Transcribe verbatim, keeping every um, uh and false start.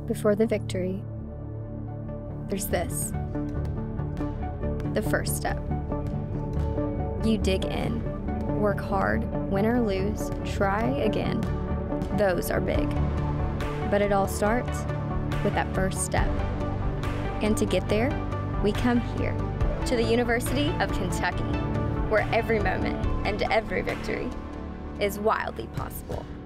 Before the victory, there's this. The first step. You dig in, work hard, win or lose, try again. Those are big. But it all starts with that first step. And to get there, we come here, to the University of Kentucky, where every moment and every victory is wildly possible.